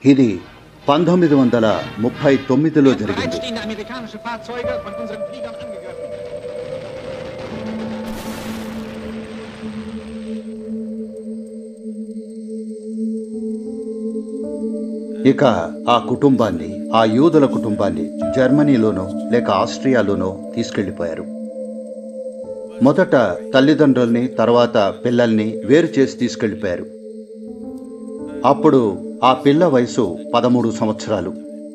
ఇది 1939లో జరిగింది. ఇక ఆ కుటుంబాన్ని, ఆ యూదుల కుటుంబాన్ని జర్మనీలోనో లేక ఆస్ట్రియాలోనో తీసుకెళ్లిపోయారు. మొదట తల్లిదండ్రుల్ని, తర్వాత పిల్లల్ని వేరు చేసి తీసుకెళ్లిపోయారు. అప్పుడు ఆ పిల్ల వయసు 13 సంవత్సరాలు,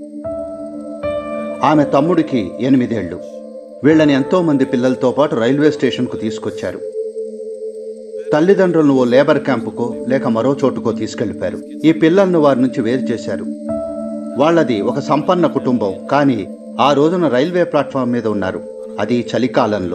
ఆమె తమ్ముడికి 8 ఏళ్లు. వీళ్ళని ఎంతో మంది పిల్లలతో పాటు రైల్వే స్టేషన్కు తీసుకొచ్చారు. తల్లిదండ్రులను ఓ లేబర్ క్యాంపుకో లేక మరో చోటుకో తీసుకెళ్లిపారు. ఈ పిల్లలను వారి నుంచి వేరు చేశారు. వాళ్ళది ఒక సంపన్న కుటుంబం, కానీ ఆ రోజున రైల్వే ప్లాట్ఫామ్ మీద ఉన్నారు, అది చలికాలంలో.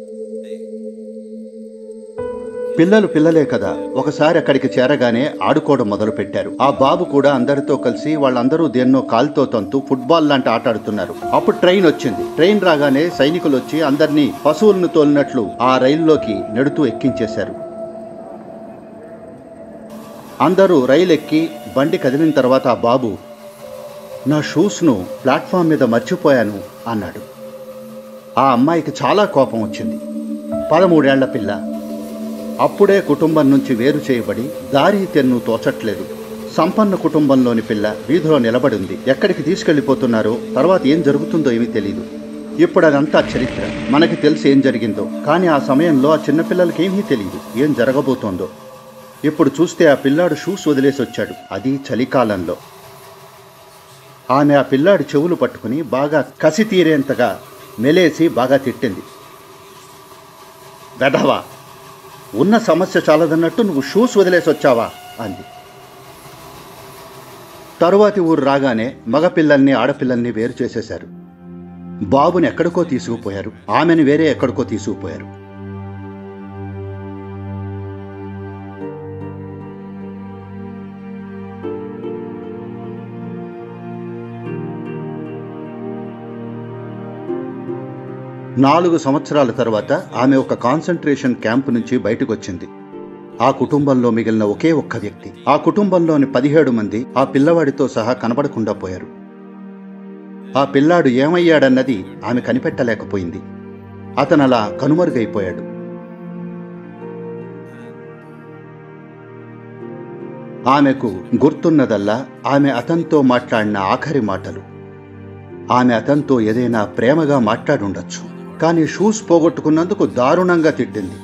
పిల్లలు పిల్లలే కదా, ఒకసారి అక్కడికి చేరగానే ఆడుకోవడం మొదలు పెట్టారు. ఆ బాబు కూడా అందరితో కలిసి వాళ్ళందరూ దేన్నో కాలుతో తంతు ఫుట్బాల్ లాంటి ఆట ఆడుతున్నారు. అప్పుడు ట్రైన్ వచ్చింది. ట్రైన్ రాగానే సైనికులు వచ్చి అందరినీ పశువులను తోలినట్లు ఆ రైల్లోకి నెడుతూ ఎక్కించేశారు. అందరూ రైలు ఎక్కి బండి కదిలిన తర్వాత ఆ బాబు, నా షూస్ను ప్లాట్ఫామ్ మీద మర్చిపోయాను అన్నాడు. ఆ అమ్మాయికి చాలా కోపం వచ్చింది. 13 ఏళ్ల పిల్ల, అప్పుడే కుటుంబం నుంచి వేరు చేయబడి దారి తెన్ను తోచట్లేదు. సంపన్న కుటుంబంలోని పిల్ల వీధిలో నిలబడి ఉంది. ఎక్కడికి తీసుకెళ్లిపోతున్నారో, తర్వాత ఏం జరుగుతుందో ఏమీ తెలియదు. ఇప్పుడు అదంతా చరిత్ర. మనకి తెలిసి ఏం జరిగిందో, కానీ ఆ సమయంలో ఆ చిన్నపిల్లలకి ఏమీ తెలియదు ఏం జరగబోతోందో. ఇప్పుడు చూస్తే ఆ పిల్లాడు షూస్ వదిలేసి వచ్చాడు, అది చలికాలంలో. ఆమె ఆ పిల్లాడి చెవులు పట్టుకుని బాగా కసి తీరేంతగా మెలేసి బాగా తిట్టింది. వెధవా, ఉన్న సమస్య చాలదన్నట్టు నువ్వు షూస్ వదిలేసి వచ్చావా అంది. తరువాతి ఊరు రాగానే మగపిల్లల్ని ఆడపిల్లల్ని వేరు చేసేశారు. బాబుని ఎక్కడికో తీసుకుపోయారు, ఆమెను వేరే ఎక్కడికో తీసుకుపోయారు. నాలుగు సంవత్సరాల తర్వాత ఆమె ఒక కాన్సంట్రేషన్ క్యాంపు నుంచి బయటకు వచ్చింది. ఆ కుటుంబంలో మిగిలిన ఒకే ఒక్క వ్యక్తి. ఆ కుటుంబంలోని 17 మంది ఆ పిల్లవాడితో సహా కనబడకుండా పోయారు. ఆ పిల్లాడు ఏమయ్యాడన్నది ఆమె కనిపెట్టలేకపోయింది. అతను అలా కనుమరుగైపోయాడు. ఆమెకు గుర్తున్నదల్లా ఆమె అతనితో మాట్లాడిన ఆఖరి మాటలు. ఆమె అతనితో ఏదైనా ప్రేమగా మాట్లాడుండొచ్చు, కానీ షూస్ పోగొట్టుకున్నందుకు దారుణంగా తిట్టింది.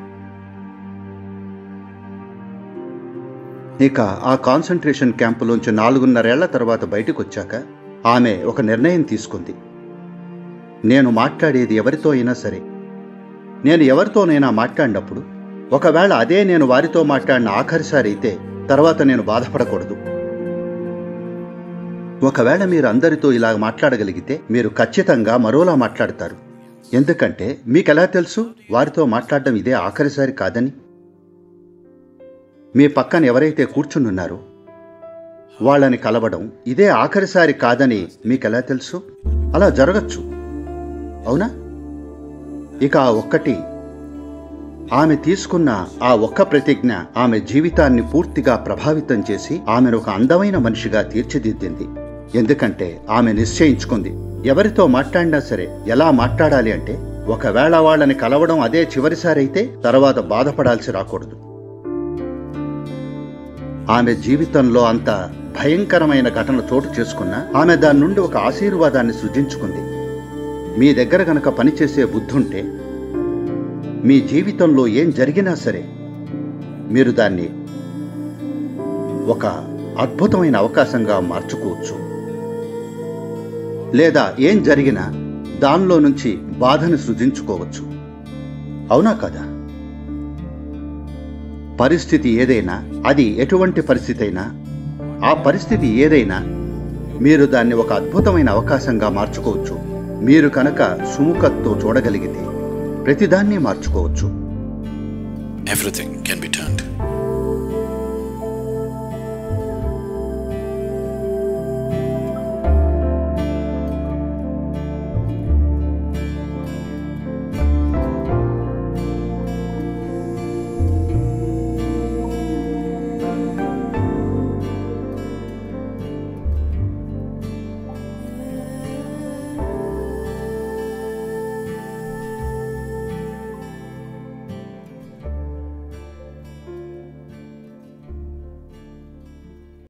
ఇక ఆ కాన్సంట్రేషన్ క్యాంపులోంచి 4.5 ఏళ్ల తర్వాత బయటకు వచ్చాక ఆమె ఒక నిర్ణయం తీసుకుంది. నేను మాట్లాడేది ఎవరితో అయినా సరే, నేను ఎవరితోనైనా మాట్లాడినప్పుడు ఒకవేళ అదే నేను వారితో మాట్లాడిన ఆఖరిసారి అయితే తర్వాత నేను బాధపడకూడదు. ఒకవేళ మీరు అందరితో ఇలా మాట్లాడగలిగితే మీరు ఖచ్చితంగా మరోలా మాట్లాడతారు. ఎందుకంటే మీకెలా తెలుసు వారితో మాట్లాడడం ఇదే ఆఖరిసారి కాదని? మీ పక్కన ఎవరైతే కూర్చునున్నారో వాళ్ళని కలవడం ఇదే ఆఖరిసారి కాదని మీకెలా తెలుసు? అలా జరగచ్చు, అవునా? ఇక ఆ ఒక్కటి, ఆమె తీసుకున్న ఆ ఒక్క ప్రతిజ్ఞ ఆమె జీవితాన్ని పూర్తిగా ప్రభావితం చేసి ఆమెను ఒక అందమైన మనిషిగా తీర్చిదిద్దింది. ఎందుకంటే ఆమె నిశ్చయించుకుంది, ఎవరితో మాట్లాడినా సరే ఎలా మాట్లాడాలి అంటే, ఒకవేళ వాళ్ళని కలవడం అదే చివరిసారి అయితే తర్వాత బాధపడాల్సి రాకూడదు. ఆమె జీవితంలో అంత భయంకరమైన ఘటన చోటు చేసుకున్నా ఆమె దాని నుండి ఒక ఆశీర్వాదాన్ని సృజించుకుంది. మీ దగ్గర గనక పనిచేసే బుద్ధుంటే మీ జీవితంలో ఏం జరిగినా సరే మీరు దాన్ని ఒక అద్భుతమైన అవకాశంగా మార్చుకోవచ్చు. లేదా ఏం జరిగినా దానిలో నుంచి బాధను సృజించుకోవచ్చు, అవునా కదా? పరిస్థితి ఏదైనా, అది ఎటువంటి పరిస్థితి అయినా, ఆ పరిస్థితి ఏదైనా మీరు దాన్ని ఒక అద్భుతమైన అవకాశంగా మార్చుకోవచ్చు. మీరు కనుక సుముఖతతో చూడగలిగితే ప్రతిదాన్ని మార్చుకోవచ్చు. Everything can be turned